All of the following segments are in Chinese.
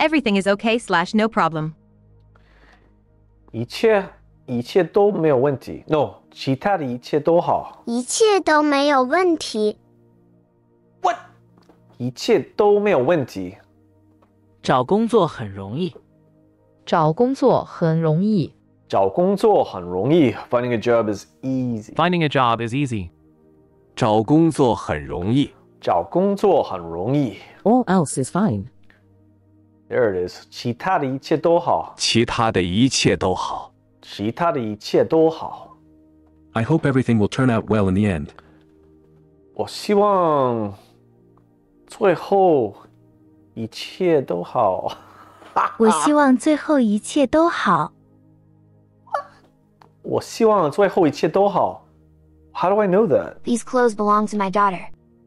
Everything is okay slash no problem. 一切都没有问题。No， 其他的一切都好。 一切都没有问题。 What？ 一切都没有问题。 找工作很容易。 找工作很容易。 找工作很容易。Finding a job is easy. Finding a job is easy. 找工作很容易。 找工作很容易。 All else is fine. There it is. 其他的一切都好。 其他的一切都好。 其他的一切都好。 I hope everything will turn out well in the end. 我希望最后一切都好。 我希望最后一切都好。 我希望最后一切都好。How do I know that? These clothes belong to my daughter.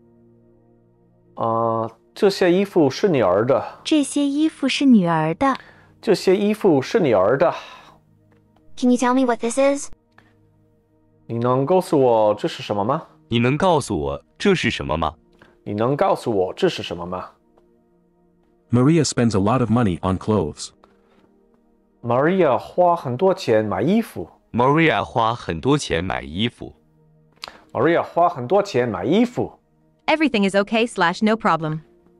这些衣服是女儿的。 这些衣服是女儿的。 这些衣服是女儿的。 Can you tell me what this is? 你能告诉我这是什么吗？ 你能告诉我这是什么吗？ 你能告诉我这是什么吗？ Maria spends a lot of money on clothes. Maria 花很多钱买衣服。 Maria 花很多钱买衣服。 Maria 花很多钱买衣服。 Everything is okay slash no problem.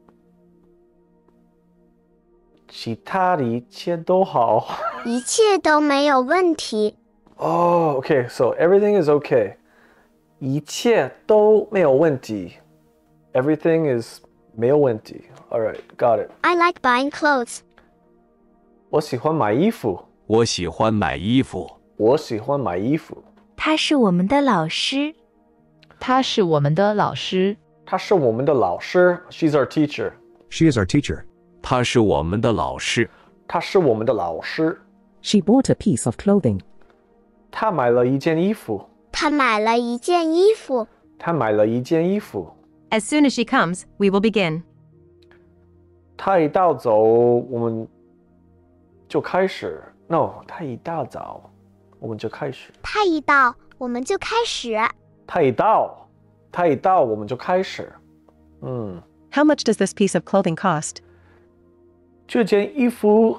其他的一切都好。 一切都没有问题。 Oh, okay, so everything is okay. 一切都没有问题。Everything is 没有问题。All right, got it. I like buying clothes. 我喜欢买衣服。 我喜欢买衣服。 我喜欢买衣服。 他是我们的老师。 他是我们的老师。 他是我们的老师。She's our teacher. She is our teacher. 他是我们的老师。 他是我们的老师。 She bought a piece of clothing. 他买了一件衣服。 他买了一件衣服。 他买了一件衣服。 As soon as she comes, we will begin. 他一大早，我们就开始。No， 他一大早，我们就开始。 他一到，我们就开始。 他一到，我们就开始。 How much does this piece of clothing cost? 这件衣服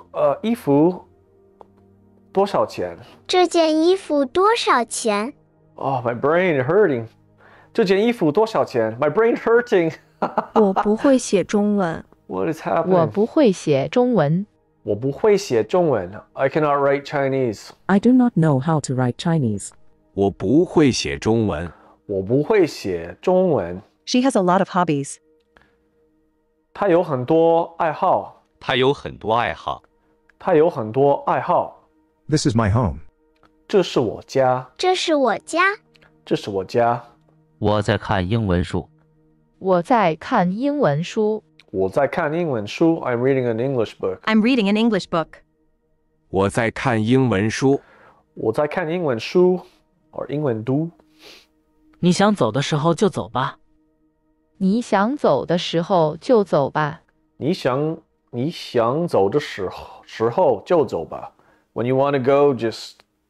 多少钱？ 这件衣服多少钱？ Oh, my brain hurting. 这件衣服多少钱？ My brain hurting. 我不会写中文。 What is happening? 我不会写中文。 我不会写中文。I cannot write Chinese. I do not know how to write Chinese. 我不会写中文。 我不会写中文。 She has a lot of hobbies. 她有很多爱好。 他有很多爱好。 她有很多爱好。 This is my home. 这是我家。 这是我家。 这是我家。 我在看英文书。 我在看英文书。 我在看英文书。I'm reading an English book. I'm reading an English book. 我在看英文书。 我在看英文书。or 英文读。 你想走的时候就走吧。 你想走的时候就走吧。 你想走的时候就走吧。When you want to go, just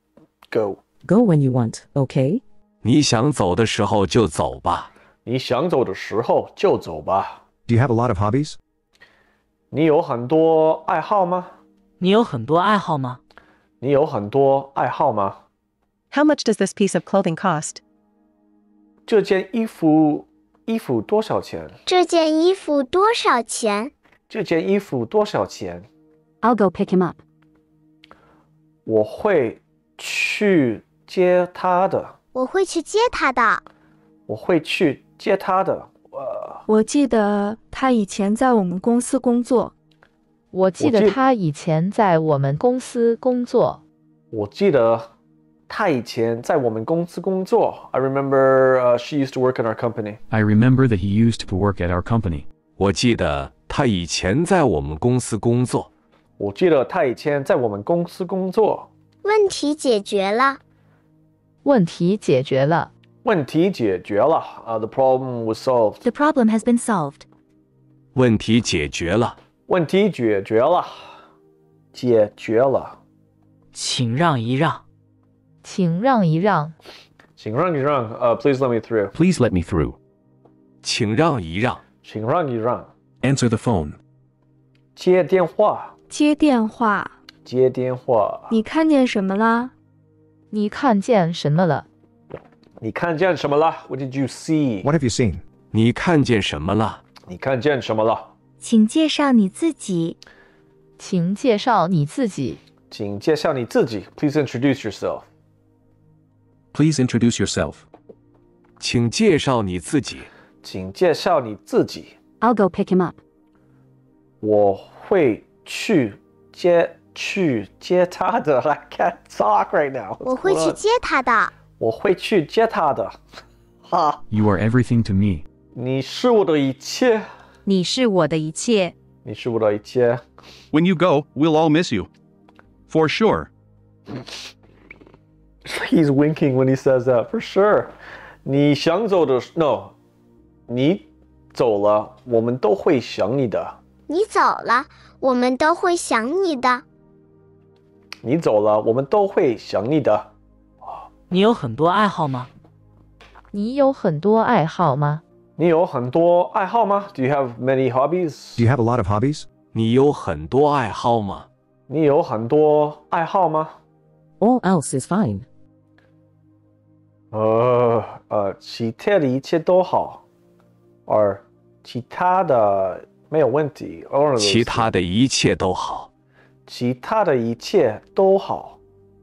go. Go when you want, okay? 你想走的时候就走吧。 你想走的时候就走吧。 Do you have a lot of hobbies? 你有很多爱好吗？ 你有很多爱好吗？ 你有很多爱好吗？ How much does this piece of clothing cost? 这件衣服多少钱？ 这件衣服多少钱？ 这件衣服多少钱？ I'll go pick him up. 我会去接他的。 我会去接他的。 我会去接他的。 我记得他以前在我们公司工作。 我记得他以前在我们公司工作。 我记得他以前在我们公司工作。I remember she used to work in our company. I remember that he used to work at our company. 我记得他以前在我们公司工作。 我记得他以前在我们公司工作。 问题解决了。 问题解决了。 问题解决了。The problem was solved. The problem has been solved. 问题解决了。 问题解决了。解决了。 请让一让。 请让一让。 请让一让。Please let me through. Please let me through. 请让一让。 请让一让。 Answer the phone. 接电话， 接电话。 接电话。 你看见什么啦？ 你看见什么了？ 你看见什么了 ？What did you see? What have you seen? 你看见什么了？ 你看见什么了？ 请介绍你自己。 请介绍你自己。 请介绍你自己。Please introduce yourself. Please introduce yourself. 请介绍你自己。 请介绍你自己。 I'll go pick him up. 我会去接他的。I can't talk right now. 我会去接他的。 我会去接他的。哈， You are everything to me. 你是我的一切。 你是我的一切。 你是我的一切。 When you go, we'll all miss you. For sure. He's winking when he says that, for sure. 你想走的 No. 你走了，我们都会想你的。 你走了，我们都会想你的。 你走了，我们都会想你的。 你有很多爱好吗？ 你有很多爱好吗？ 你有很多爱好吗 ？Do you have many hobbies? Do you have a lot of hobbies? 你有很多爱好吗？ 你有很多爱好吗？ All else is fine. 其他的一切都好，而其他的没有问题。 其他的一切都好。 其他的一切都好。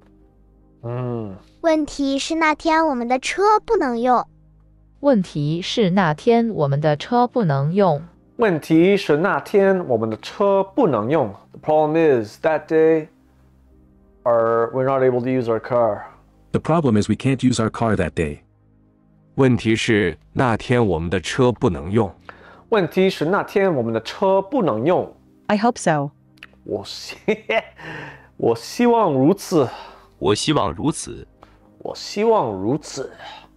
问题是那天我们的车不能用。 问题是那天我们的车不能用。 问题是那天我们的车不能用。The problem is that day, we're not able to use our car. The problem is we can't use our car that day. 问题是那天我们的车不能用。 问题是那天我们的车不能用。 I hope so. 我希望如此。 我希望如此。 我希望如此。